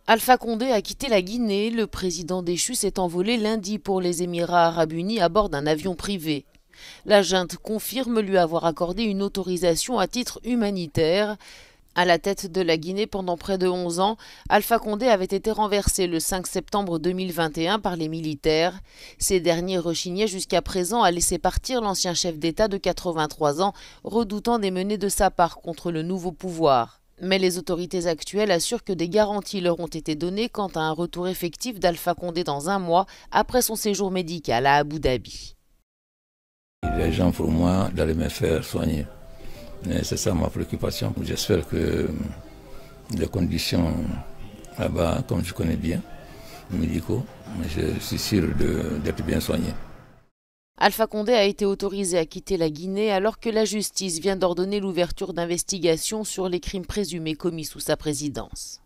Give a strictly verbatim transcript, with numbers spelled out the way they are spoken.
Alpha Condé a quitté la Guinée. Le président déchu s'est envolé lundi pour les Émirats arabes unis à bord d'un avion privé. La junte confirme lui avoir accordé une autorisation à titre humanitaire. À la tête de la Guinée pendant près de onze ans, Alpha Condé avait été renversé le cinq septembre deux mille vingt et un par les militaires. Ces derniers rechignaient jusqu'à présent à laisser partir l'ancien chef d'État de quatre-vingt-trois ans, redoutant des menées de sa part contre le nouveau pouvoir. Mais les autorités actuelles assurent que des garanties leur ont été données quant à un retour effectif d'Alpha Condé dans un mois après son séjour médical à Abu Dhabi. Il est urgent pour moi d'aller me faire soigner. C'est ça ma préoccupation. J'espère que les conditions là-bas, comme je connais bien, médicaux, je suis sûr d'être bien soigné. Alpha Condé a été autorisé à quitter la Guinée alors que la justice vient d'ordonner l'ouverture d'investigations sur les crimes présumés commis sous sa présidence.